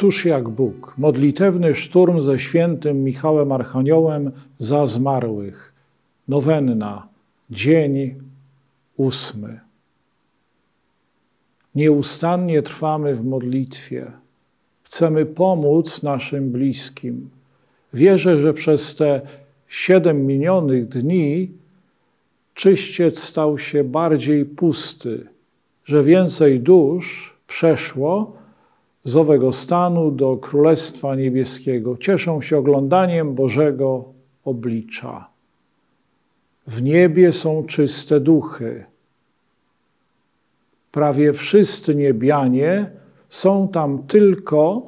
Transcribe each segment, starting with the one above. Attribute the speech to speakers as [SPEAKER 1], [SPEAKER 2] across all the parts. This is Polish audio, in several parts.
[SPEAKER 1] Któż jak Bóg, modlitewny szturm ze świętym Michałem Archaniołem za zmarłych. Nowenna, dzień 8. Nieustannie trwamy w modlitwie. Chcemy pomóc naszym bliskim. Wierzę, że przez te 7 minionych dni czyściec stał się bardziej pusty, że więcej dusz przeszło z owego stanu do Królestwa Niebieskiego. Cieszą się oglądaniem Bożego oblicza. W niebie są czyste duchy. Prawie wszyscy niebianie są tam tylko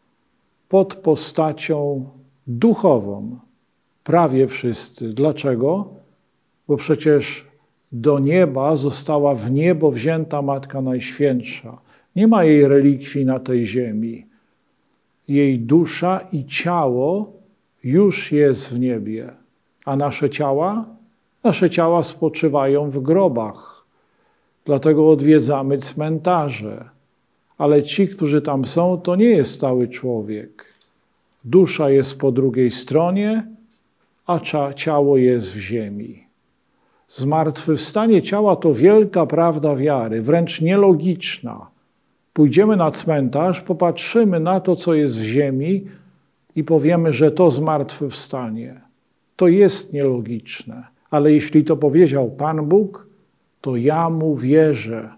[SPEAKER 1] pod postacią duchową. Prawie wszyscy. Dlaczego? Bo przecież do nieba została w niebo wzięta Matka Najświętsza. Nie ma jej relikwii na tej ziemi. Jej dusza i ciało już jest w niebie. A nasze ciała? Nasze ciała spoczywają w grobach. Dlatego odwiedzamy cmentarze. Ale ci, którzy tam są, to nie jest cały człowiek. Dusza jest po drugiej stronie, a ciało jest w ziemi. Zmartwychwstanie ciała to wielka prawda wiary, wręcz nielogiczna. Pójdziemy na cmentarz, popatrzymy na to, co jest w ziemi i powiemy, że to zmartwychwstanie. To jest nielogiczne, ale jeśli to powiedział Pan Bóg, to ja Mu wierzę.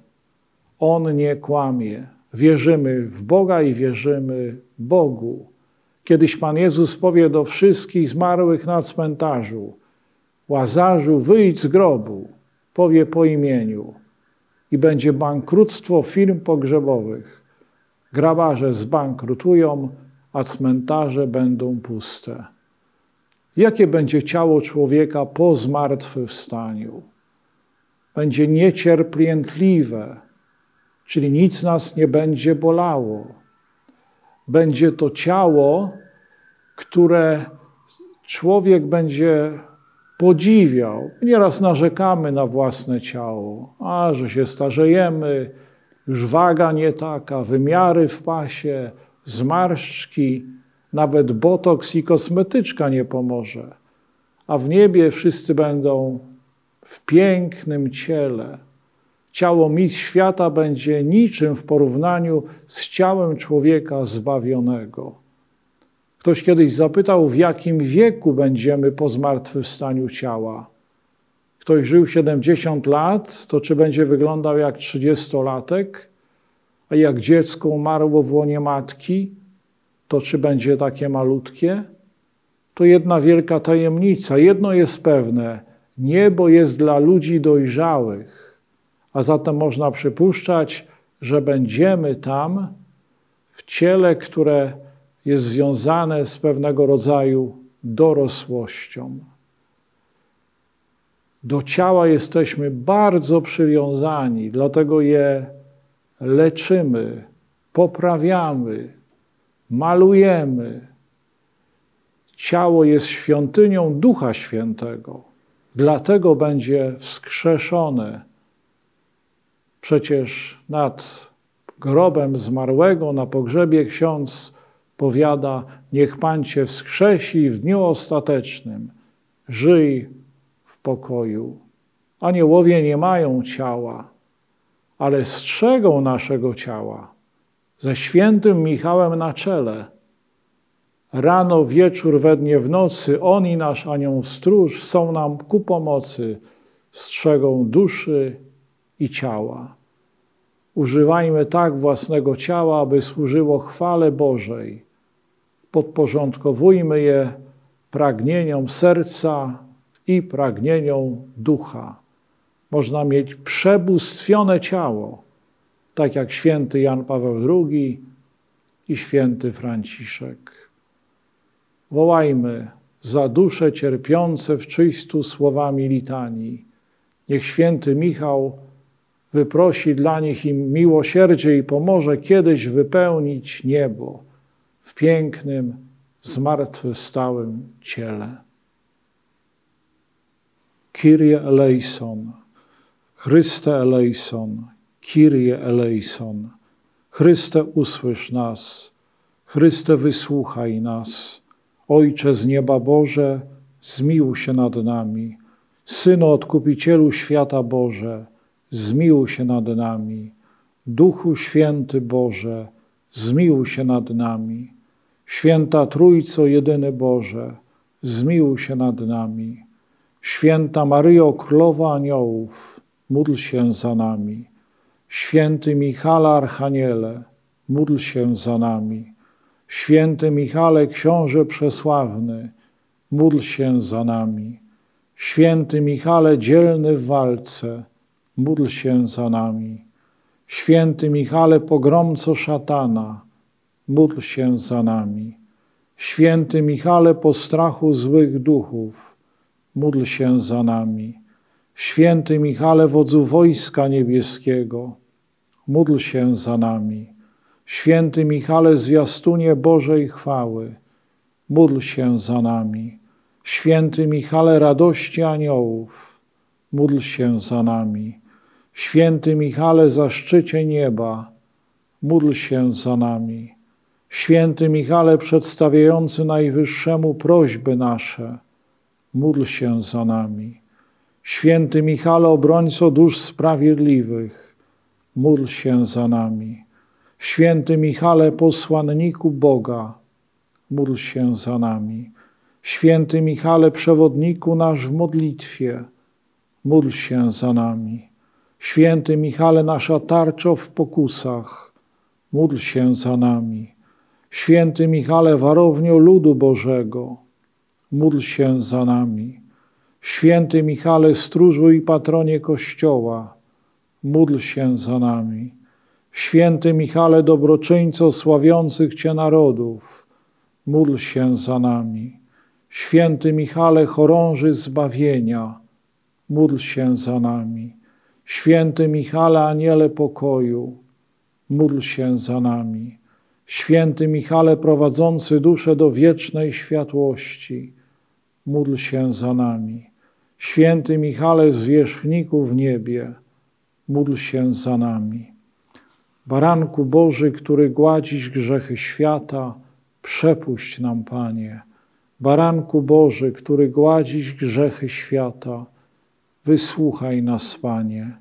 [SPEAKER 1] On nie kłamie. Wierzymy w Boga i wierzymy Bogu. Kiedyś Pan Jezus powie do wszystkich zmarłych na cmentarzu: Łazarzu, wyjdź z grobu, powie po imieniu. I będzie bankructwo firm pogrzebowych. Grabarze zbankrutują, a cmentarze będą puste. Jakie będzie ciało człowieka po zmartwychwstaniu? Będzie niecierpliętliwe, czyli nic nas nie będzie bolało. Będzie to ciało, które człowiek będzie podziwiał. Nieraz narzekamy na własne ciało, że się starzejemy, już waga nie taka, wymiary w pasie, zmarszczki, nawet botoks i kosmetyczka nie pomoże. A w niebie wszyscy będą w pięknym ciele. Ciało mistrz świata będzie niczym w porównaniu z ciałem człowieka zbawionego. Ktoś kiedyś zapytał, w jakim wieku będziemy po zmartwychwstaniu ciała. Ktoś żył 70 lat, to czy będzie wyglądał jak 30-latek? A jak dziecko umarło w łonie matki, to czy będzie takie malutkie? To jedna wielka tajemnica. Jedno jest pewne, niebo jest dla ludzi dojrzałych, a zatem można przypuszczać, że będziemy tam w ciele, które jest związane z pewnego rodzaju dorosłością. Do ciała jesteśmy bardzo przywiązani, dlatego je leczymy, poprawiamy, malujemy. Ciało jest świątynią Ducha Świętego, dlatego będzie wskrzeszone. Przecież nad grobem zmarłego na pogrzebie ksiądz powiada: niech Pan Cię wskrzesi w dniu ostatecznym. Żyj w pokoju. Aniołowie nie mają ciała, ale strzegą naszego ciała ze świętym Michałem na czele. Rano, wieczór, we dnie, w nocy on i nasz anioł stróż są nam ku pomocy, strzegą duszy i ciała. Używajmy tak własnego ciała, aby służyło chwale Bożej. Podporządkowujmy je pragnieniom serca i pragnieniom ducha. Można mieć przebóstwione ciało, tak jak święty Jan Paweł II i święty Franciszek. Wołajmy za dusze cierpiące w czystu słowami litanii. Niech święty Michał wyprosi dla nich im miłosierdzie i pomoże kiedyś wypełnić niebo w pięknym, zmartwychwstałym ciele. Kyrie eleison, Chryste eleison, Kyrie eleison. Chryste, usłysz nas. Chryste, wysłuchaj nas. Ojcze z nieba Boże, zmiłuj się nad nami. Synu Odkupicielu świata Boże, zmiłuj się nad nami. Duchu Święty Boże, zmiłuj się nad nami. Święta Trójco jedyny Boże, zmiłuj się nad nami. Święta Maryjo, Królowa Aniołów, módl się za nami. Święty Michale Archaniele, módl się za nami. Święty Michale, Książę Przesławny, módl się za nami. Święty Michale, dzielny w walce, módl się za nami. Święty Michale, pogromco szatana, módl się za nami. Święty Michale, postrachu złych duchów, módl się za nami. Święty Michale, wodzu wojska niebieskiego, módl się za nami. Święty Michale, zwiastunie Bożej chwały, módl się za nami. Święty Michale, radości aniołów, módl się za nami. Święty Michale, zaszczycie nieba, módl się za nami. Święty Michale, przedstawiający Najwyższemu prośby nasze, módl się za nami. Święty Michale, obrońco dusz sprawiedliwych, módl się za nami. Święty Michale, posłanniku Boga, módl się za nami. Święty Michale, przewodniku nasz w modlitwie, módl się za nami. Święty Michale, nasza tarczo w pokusach, módl się za nami. Święty Michale, warownio ludu Bożego, módl się za nami. Święty Michale, stróżu i patronie Kościoła, módl się za nami. Święty Michale, dobroczyńco sławiących Cię narodów, módl się za nami. Święty Michale, chorąży zbawienia, módl się za nami. Święty Michale, aniele pokoju, módl się za nami. Święty Michale, prowadzący duszę do wiecznej światłości, módl się za nami. Święty Michale, zwierzchniku w niebie, módl się za nami. Baranku Boży, który gładzisz grzechy świata, przepuść nam, Panie. Baranku Boży, który gładzisz grzechy świata, wysłuchaj nas, Panie.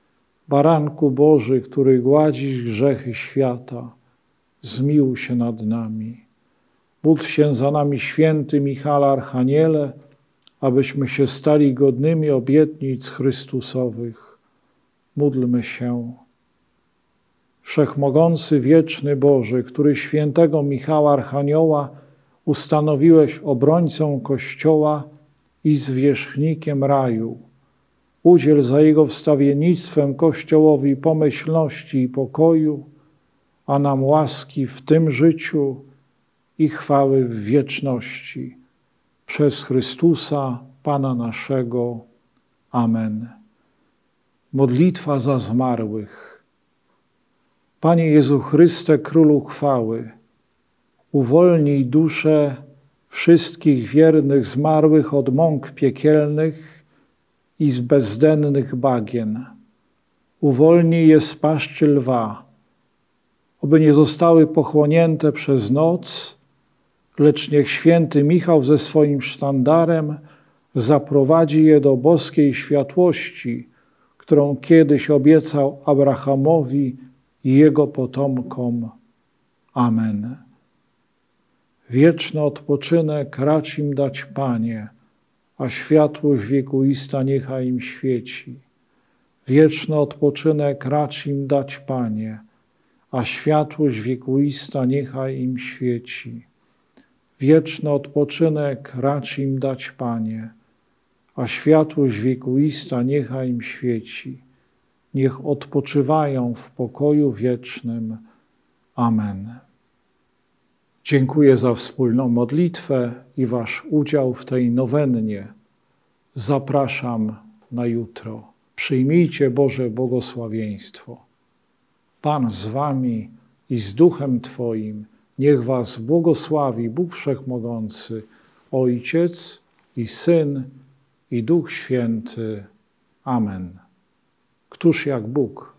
[SPEAKER 1] Baranku Boży, który gładzisz grzechy świata, zmiłuj się nad nami. Módl się za nami, święty Michale Archaniele, abyśmy się stali godnymi obietnic Chrystusowych. Módlmy się. Wszechmogący, wieczny Boże, który świętego Michała Archanioła ustanowiłeś obrońcą Kościoła i zwierzchnikiem raju, udziel za jego wstawiennictwem Kościołowi pomyślności i pokoju, a nam łaski w tym życiu i chwały w wieczności. Przez Chrystusa, Pana naszego. Amen. Modlitwa za zmarłych. Panie Jezu Chryste, Królu chwały, uwolnij dusze wszystkich wiernych zmarłych od mąk piekielnych i z bezdennych bagien. Uwolnij je z paszczy lwa, oby nie zostały pochłonięte przez noc, lecz niech święty Michał ze swoim sztandarem zaprowadzi je do boskiej światłości, którą kiedyś obiecał Abrahamowi i jego potomkom. Amen. Wieczny odpoczynek racz im dać, Panie, a światłość wiekuista niechaj im świeci. Wieczny odpoczynek racz im dać, Panie, a światłość wiekuista niechaj im świeci. Wieczny odpoczynek racz im dać, Panie, a światłość wiekuista niechaj im świeci. Niech odpoczywają w pokoju wiecznym. Amen. Dziękuję za wspólną modlitwę i wasz udział w tej nowennie. Zapraszam na jutro. Przyjmijcie Boże błogosławieństwo. Pan z wami i z duchem Twoim. Niech was błogosławi Bóg Wszechmogący, Ojciec i Syn i Duch Święty. Amen. Któż jak Bóg?